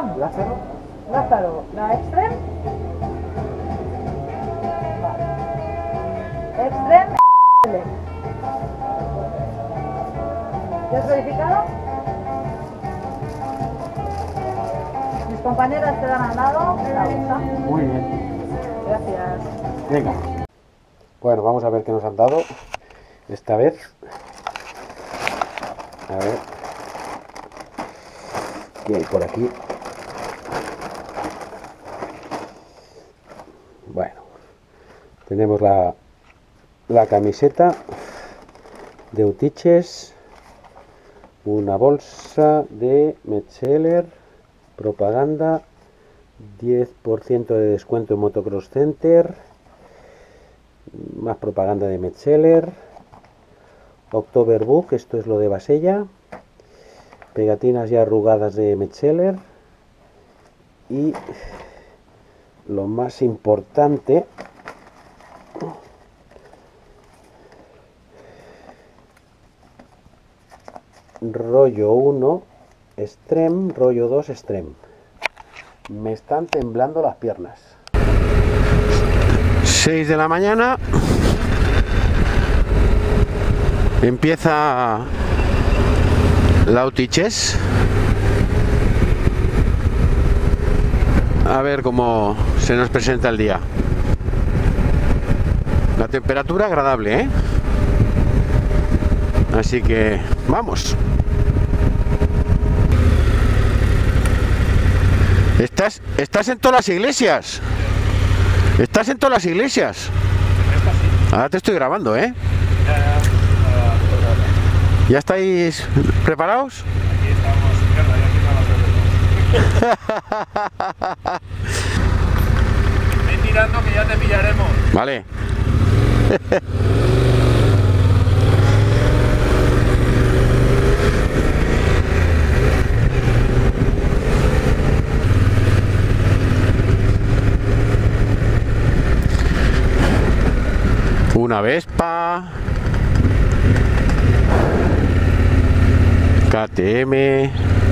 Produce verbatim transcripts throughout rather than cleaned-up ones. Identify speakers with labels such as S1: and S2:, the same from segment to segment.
S1: llama?
S2: Lázaro.
S1: Lázaro. ¿La Extreme? Vale. Extreme L. ¿Ya has verificado? Mis compañeras te dan al lado. La bolsa.
S2: Muy bien.
S1: Gracias.
S2: Venga. Bueno, vamos a ver qué nos han dado esta vez. A ver. ¿Qué hay por aquí? Bueno. Tenemos la, la camiseta de Utiches. Una bolsa de Metzeler. Propaganda. diez por ciento de descuento en Motocross Center. Más propaganda de Metzeler. Oktoberbook, esto es lo de Basella. Pegatinas ya arrugadas de Metzeler. Y lo más importante, rollo uno Extreme, rollo dos Extreme. Me están temblando las piernas. seis de la mañana. Empieza la Utiches. A ver cómo se nos presenta el día. La temperatura agradable, ¿eh? Así que vamos. Estás, estás en todas las iglesias. Estás en todas las iglesias. Ahora te estoy grabando, ¿eh? ¿Ya estáis preparados?
S3: Aquí estamos, aquí Ven tirando que ya te pillaremos.
S2: Vale. Una Vespa. K T M.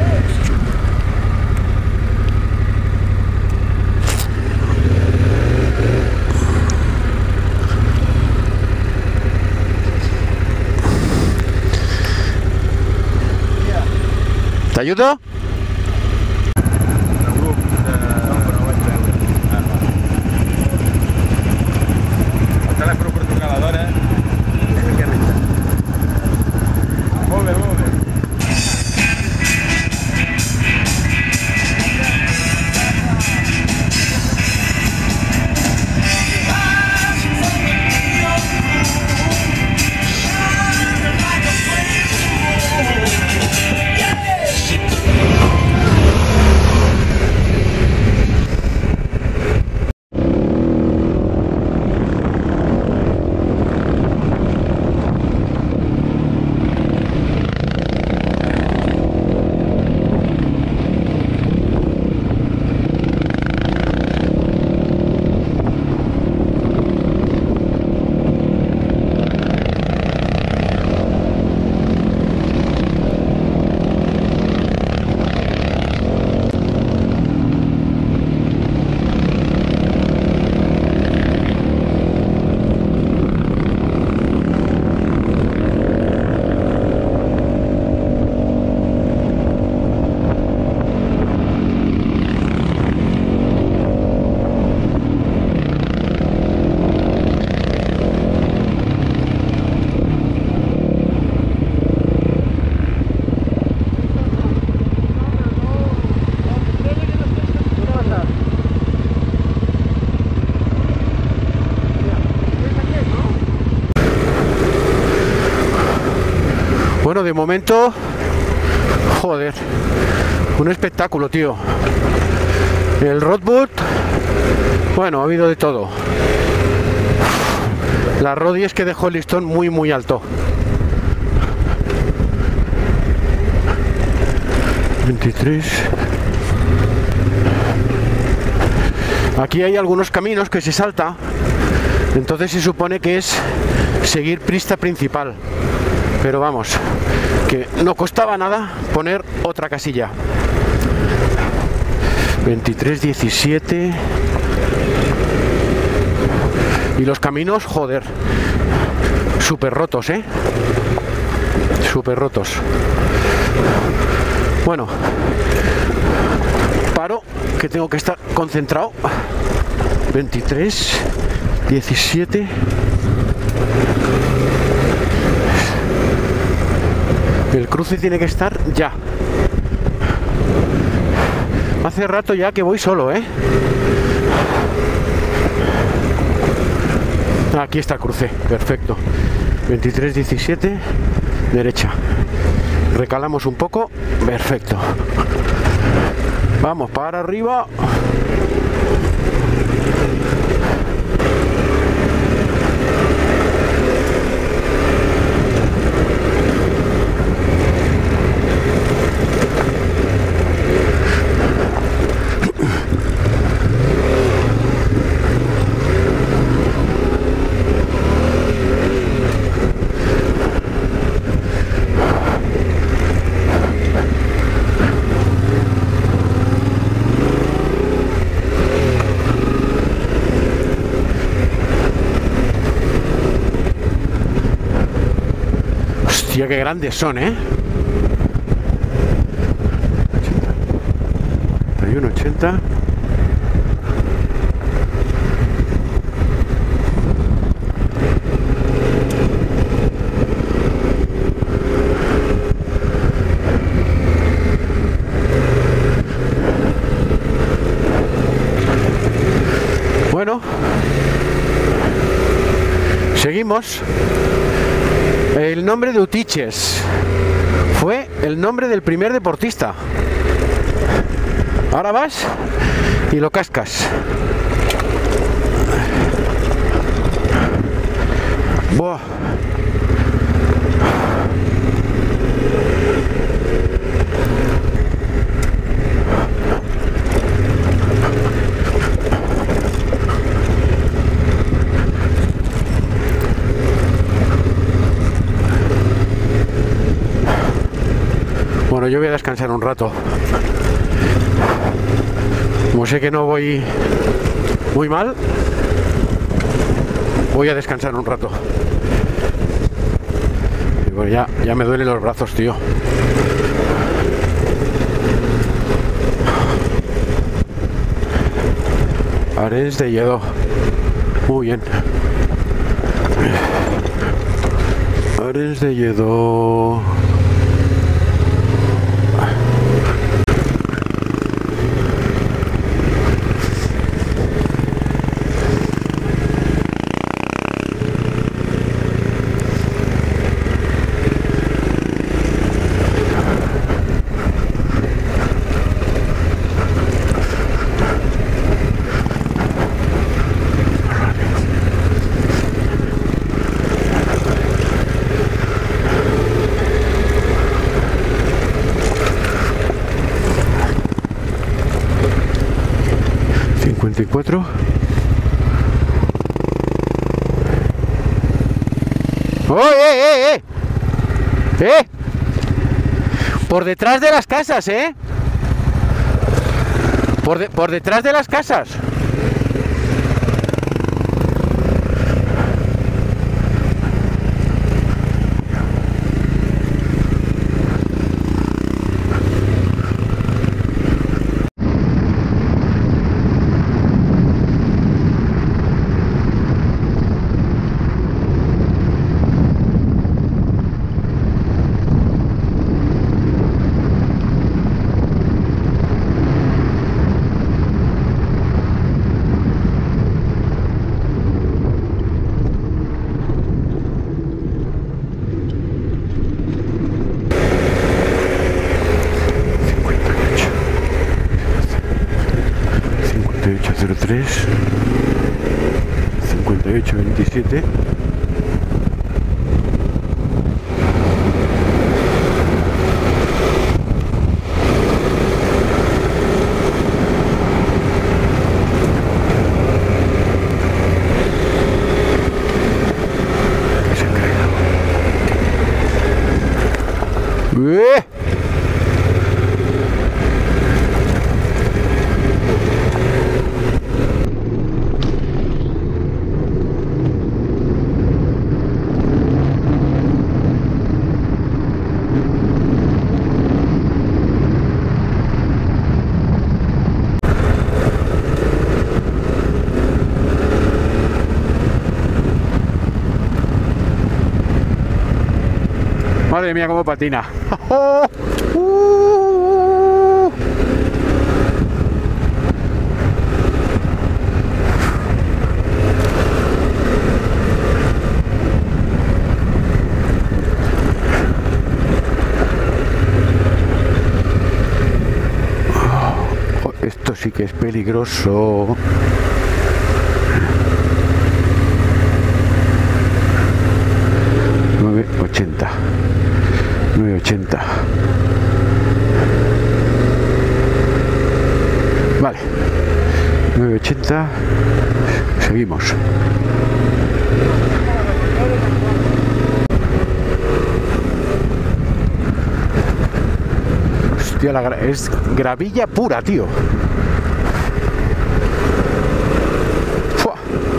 S2: ¿Te ayudo? Bueno, de momento, joder, un espectáculo, tío. El roadbook, bueno, ha habido de todo. La Rodi es que dejó el listón muy muy alto. veintitrés. Aquí hay algunos caminos que se salta, entonces se supone que es seguir pista principal. Pero vamos, que no costaba nada poner otra casilla. veintitrés diecisiete. Y los caminos, joder, súper rotos, ¿eh? Súper rotos. Bueno, paro, que tengo que estar concentrado. veintitrés diecisiete. El cruce tiene que estar ya. Hace rato ya que voy solo, ¿eh? Aquí está el cruce, perfecto. veintitrés diecisiete, derecha. Recalamos un poco, perfecto. Vamos para arriba. Hostia, qué grandes son, ¿eh? ochenta y uno, ochenta. Bueno, seguimos. El nombre de Utiches fue el nombre del primer deportista. Ahora vas y lo cascas. Buah. Bueno, yo voy a descansar un rato. Como sé que no voy muy mal, voy a descansar un rato. Y bueno, ya, ya me duelen los brazos, tío. Arenys de Lledó. Muy bien. Arenys de Lledó. cincuenta y cuatro. ¡Oh, eh, eh, eh! ¡Eh! Por detrás de las casas, ¿eh? Por, de, por detrás de las casas. cero tres, cincuenta y ocho veintisiete.
S3: Madre mía, cómo patina. Esto sí que es peligroso. nueve ochenta. nueve ochenta. Vale. nueve ochenta. Seguimos. Hostia, la gra- es gravilla pura, tío. ¡Fua!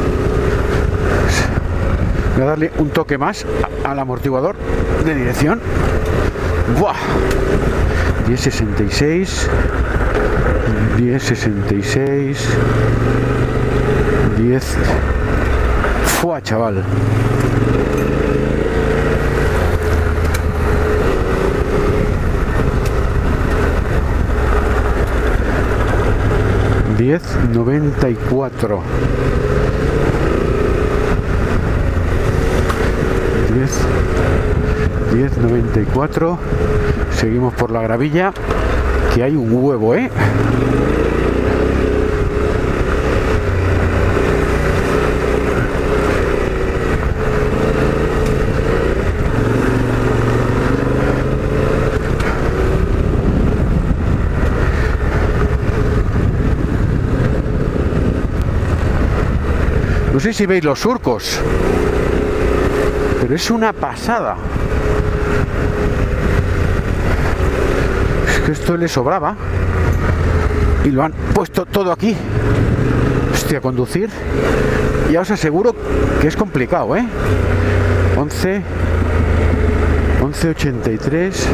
S3: Voy a darle un toque más a- al amortiguador de dirección. ¡Buah! diez sesenta y seis. diez sesenta y seis. diez. ¡Fua, chaval! diez noventa y cuatro. diez diez noventa y cuatro. Seguimos por la gravilla, que hay un huevo, ¿eh? No sé si veis los surcos, pero es una pasada. Es que esto le sobraba y lo han puesto todo aquí. Hostia, conducir ya os aseguro que es complicado, ¿eh? once once ochenta y tres.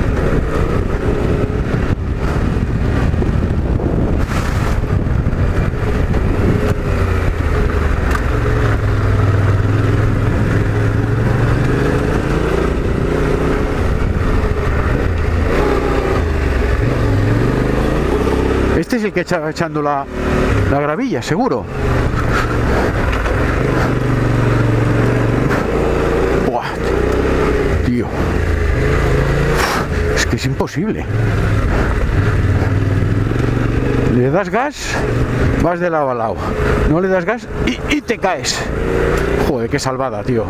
S3: Este es el que está echando la, la gravilla, seguro. Buah, tío. Es que es imposible. Le das gas, vas de lado a lado. No le das gas y, y te caes. Joder, qué salvada, tío.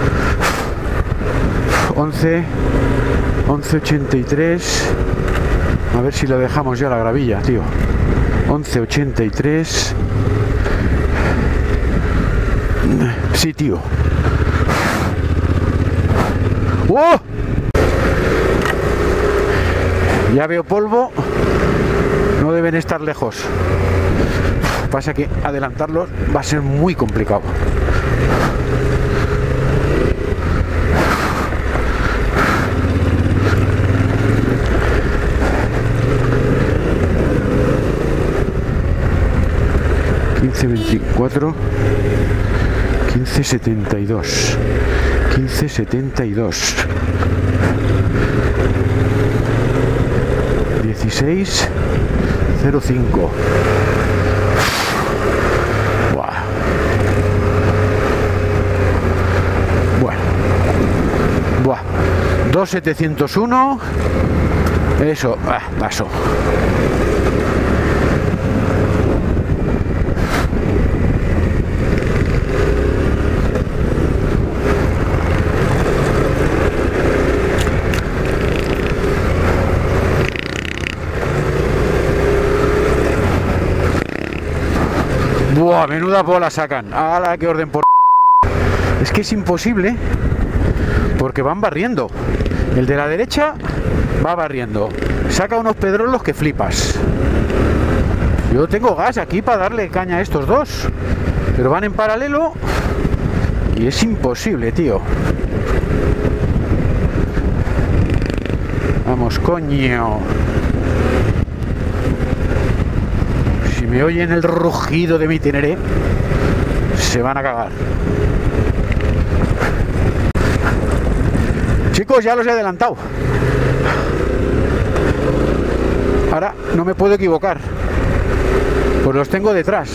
S3: once once ochenta y tres. A ver si lo dejamos ya la gravilla, tío. once ochenta y tres. Sí, tío. ¡Oh! Ya veo polvo. No deben estar lejos. Pasa que adelantarlos va a ser muy complicado. quince veinticuatro, quince setenta y dos, quince setenta y dos, dieciséis cero cinco. Buah. Bueno, buah. dos setecientos uno. Eso, ah, paso. Buah, menuda bola sacan. ¡Hala, qué orden por... Es que es imposible, porque van barriendo. El de la derecha va barriendo. Saca unos pedrolos que flipas. Yo tengo gas aquí para darle caña a estos dos, pero van en paralelo y es imposible, tío. Vamos, coño. Si me oyen el rugido de mi Teneré, se van a cagar. Chicos, ya los he adelantado. Ahora no me puedo equivocar. Pues los tengo detrás.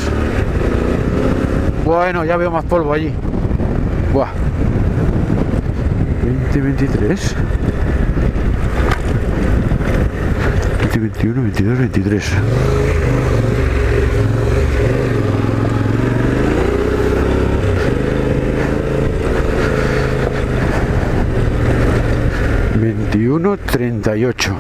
S3: Bueno, ya veo más polvo allí. Buah. veinte, veintitrés. veinte, veintiuno, veintidós, veintitrés. veintiuno, treinta y ocho.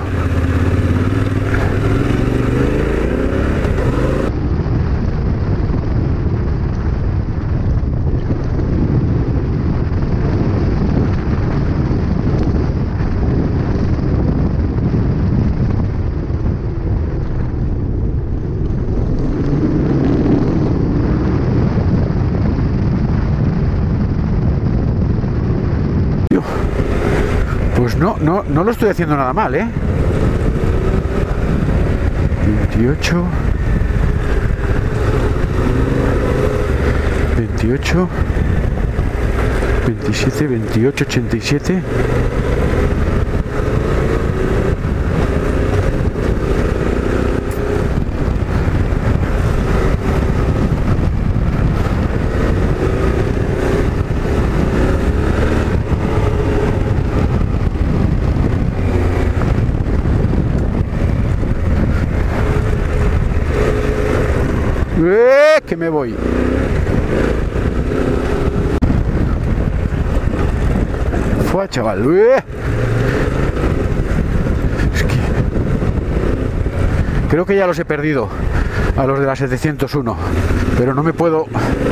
S3: Pues no, no, no lo estoy haciendo nada mal, ¿eh? veintiocho. veintiocho. veintisiete, veintiocho, ochenta y siete. ¡Eh! Que me voy. Fue, chaval. ¡Eh! Es que creo que ya los he perdido a los de la setecientos uno, pero no me puedo.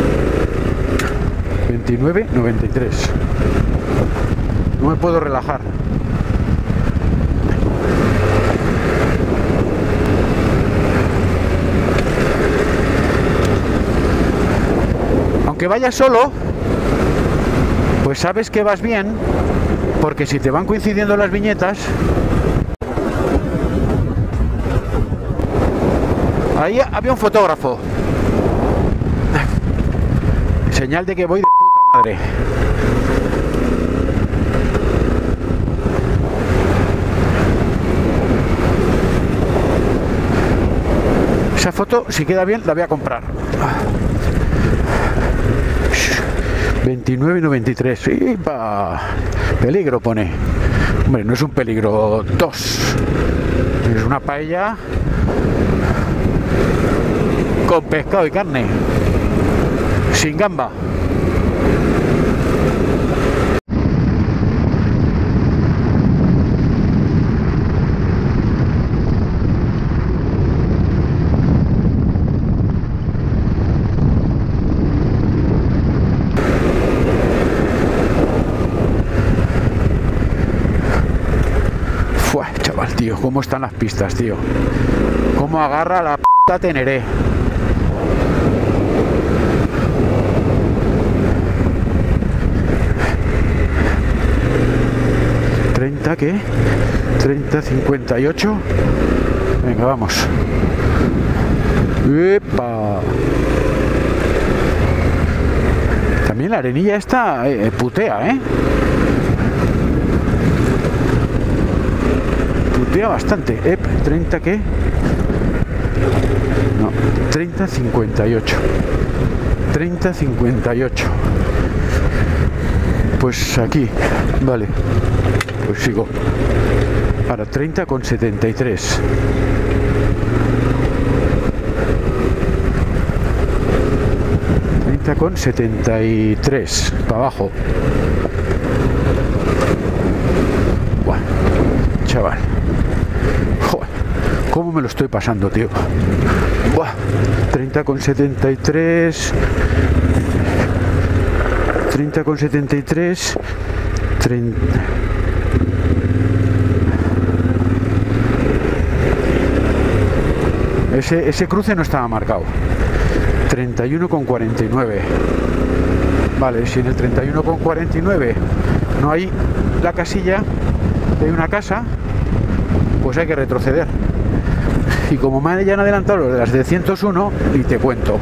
S3: veintinueve, noventa y tres. No me puedo relajar. Aunque vayas solo, pues sabes que vas bien, porque si te van coincidiendo las viñetas, ahí había un fotógrafo, señal de que voy de puta madre. Esa foto, si queda bien, la voy a comprar. veintinueve, noventa y tres. ¡Ipa! Peligro pone. Hombre, no es un peligro dos. Es una paella con pescado y carne. Sin gamba. Tío, cómo están las pistas, tío. Cómo agarra la puta Teneré. ¿treinta qué? treinta, cincuenta y ocho. Venga, vamos. ¡Epa! También la arenilla esta eh, putea, ¿eh? Putea bastante. Ep, ¿treinta qué? No, treinta, cincuenta y ocho. treinta, cincuenta y ocho. Pues aquí, vale. Pues sigo. Ahora treinta con setenta y tres. treinta con setenta y tres. Para abajo. Buah, chaval. Joder, ¿cómo me lo estoy pasando, tío? Buah, treinta con setenta y tres. treinta con setenta y tres. treinta. Ese, ese cruce no estaba marcado. treinta y uno con cuarenta y nueve. Vale, si en el treinta y uno con cuarenta y nueve no hay la casilla, hay una casa, pues hay que retroceder. Y como me hayan adelantado los de las setecientos uno, y te cuento.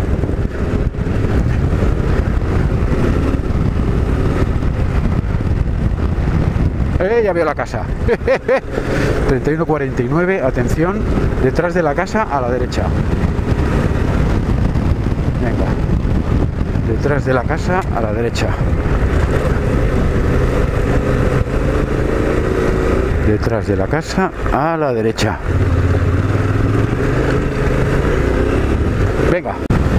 S3: Eh, ya veo la casa. treinta y uno cuarenta y nueve, atención, detrás de la casa a la derecha. Venga. Detrás de la casa a la derecha. Detrás de la casa a la derecha. Venga.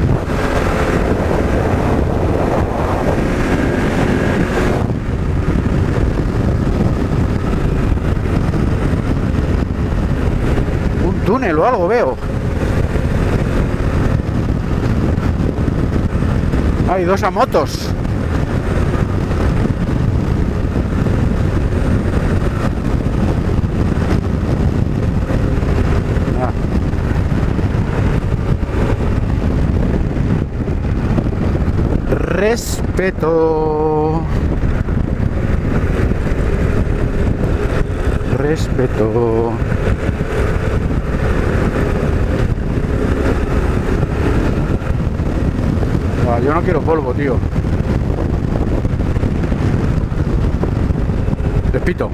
S3: Un túnel o algo veo. Hay dos a motos. Ah. Respeto. Respeto. Ah, yo no quiero polvo, tío. Despito.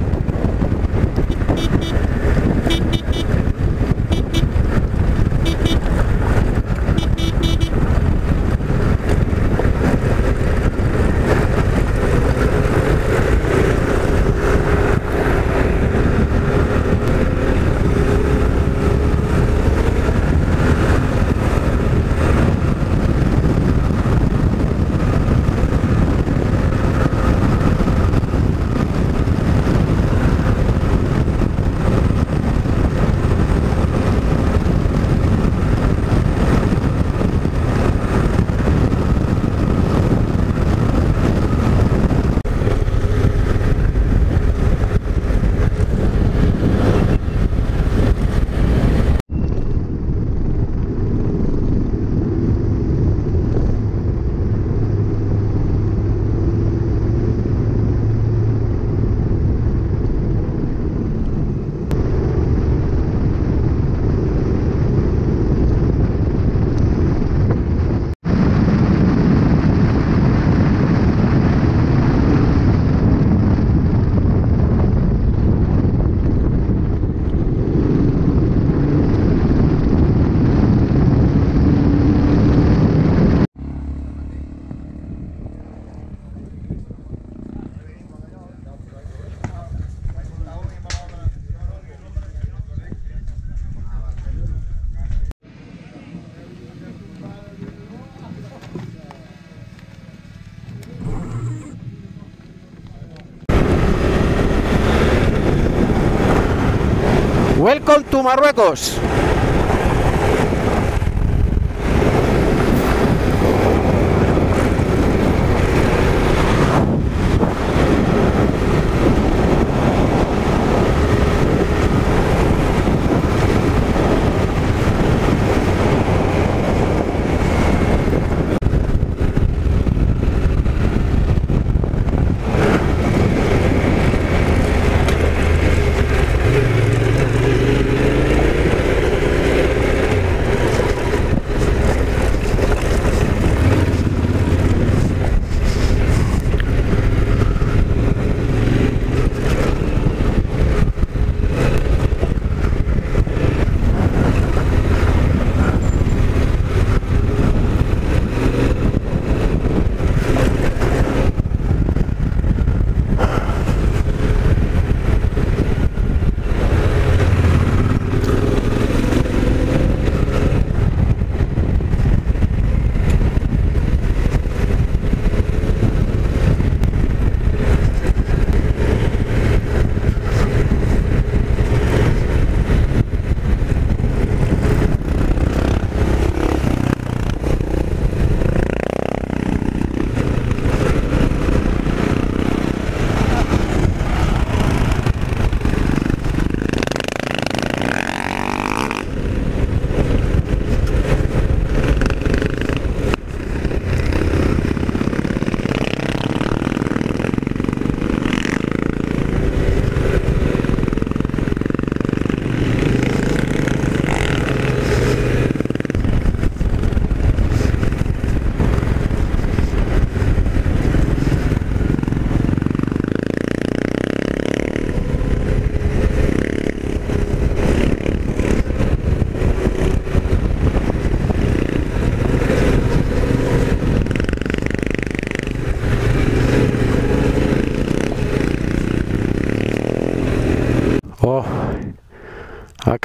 S3: Welcome to Marruecos.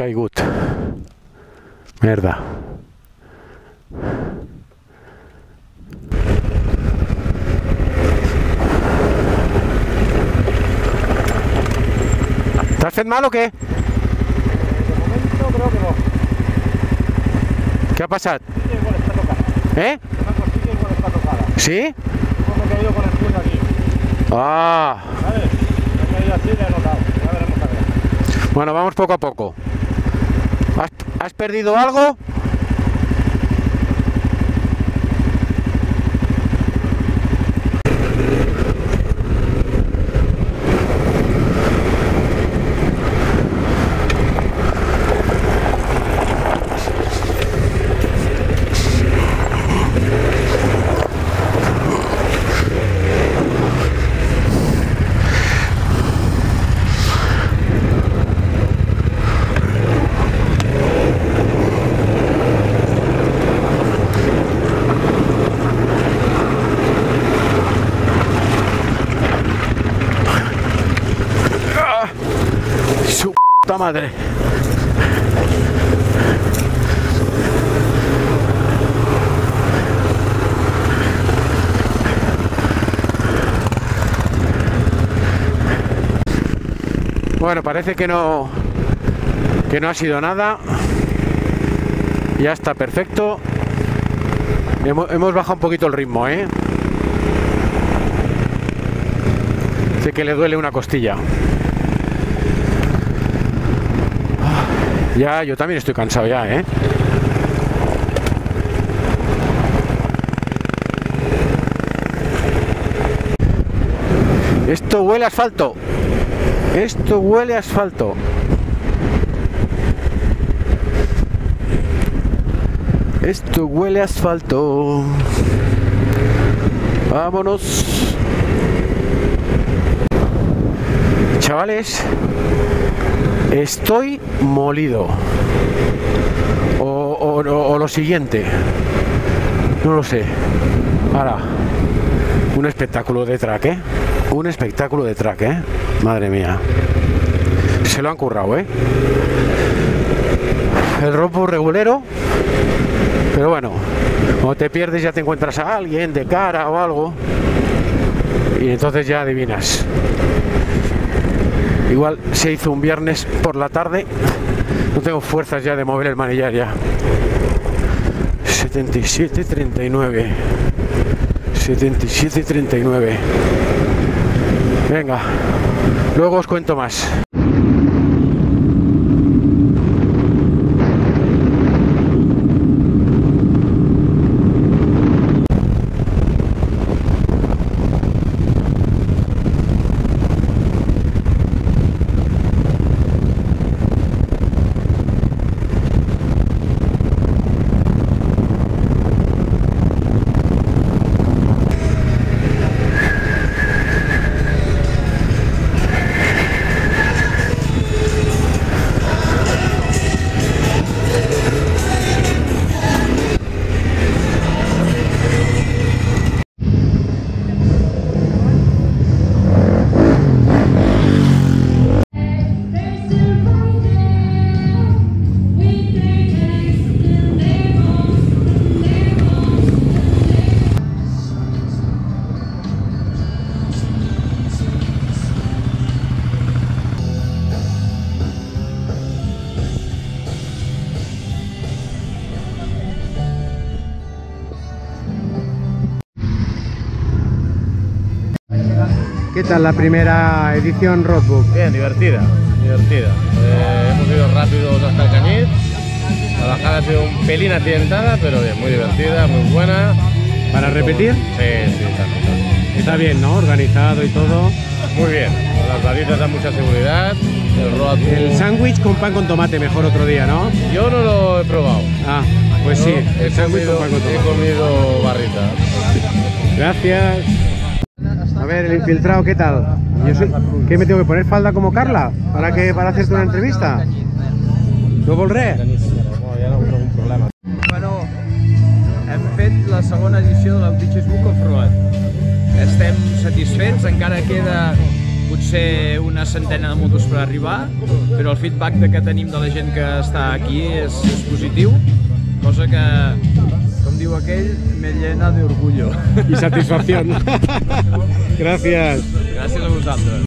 S3: caigut. Merda. ¿T'has fet mal o qué?
S2: De momento creo que no.
S3: ¿Qué ha pasado?
S2: Sí, igual está tocada.
S3: ¿Eh?
S2: Una costilla igual está tocada.
S3: ¿Sí?
S2: Como me he caído con el puño aquí.
S3: Ah.
S2: ¿Sabes? Me he caído así y le he notado. Ya veremos a ver.
S3: Bueno, vamos poco a poco. ¿Has, has perdido algo? Su puta madre. Bueno, parece que no que no ha sido nada. Ya está perfecto. Hemos, hemos bajado un poquito el ritmo, ¿eh? Sé que le duele una costilla. Ya, yo también estoy cansado ya, ¿eh? Esto huele a asfalto. Esto huele a asfalto. Esto huele a asfalto. Vámonos. Chavales, estoy molido. O, o, o, o lo siguiente. No lo sé. Ahora, un espectáculo de track, ¿eh? Un espectáculo de track, ¿eh? Madre mía. Se lo han currado, ¿eh? El rompo regulero. Pero bueno, cuando te pierdes ya te encuentras a alguien de cara o algo. Y entonces ya adivinas. Igual se hizo un viernes por la tarde. No tengo fuerzas ya de mover el manillar ya. setenta y siete treinta y nueve. setenta y siete treinta y nueve. Venga, luego os cuento más. ¿Qué tal la primera edición Roadbook?
S4: Bien, divertida, divertida. Eh, hemos ido rápidos hasta el Cañiz. La bajada ha sido un pelín accidentada, pero bien, muy divertida, muy buena.
S3: ¿Para repetir?
S4: Sí, sí, está, está.
S3: Está bien, ¿no? Organizado y todo.
S4: Muy bien, las balizas dan mucha seguridad. El roadbook...
S3: El sándwich con pan con tomate, mejor otro día, ¿no?
S4: Yo no lo he probado.
S3: Ah, pues
S4: Yo
S3: sí,
S4: he
S3: el sándwich con
S4: comido,
S3: pan con
S4: he
S3: tomate.
S4: comido barrita.
S3: Gracias. A ver, el infiltrado, ¿qué tal? Yo soy... ¿Qué me tengo que poner falda como Carla? ¿Para que para hacerte una entrevista? No vol res?
S4: No, ja no tinc un problema.
S5: Bueno, hem fet la segona edició de l'Audiches Book of Road. Estem satisfets, encara queda potser una centena de motos per arribar, però el feedback que tenim de la gent que està aquí és, és positiu, cosa que, com diu aquell, me llena de orgullo.
S2: Y satisfacción. Gracias.
S5: Gràcies a vosaltres.